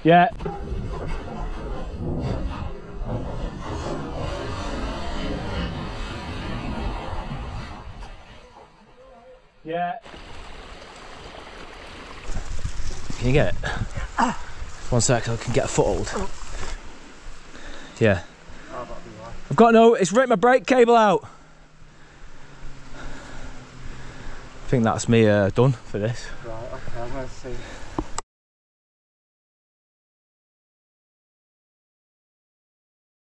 Yeah. Yeah. Can you get it? One sec, I can get a foothold. Yeah. I've got no, it's ripped my brake cable out. I think that's me done for this. Right, okay, I'm going to see.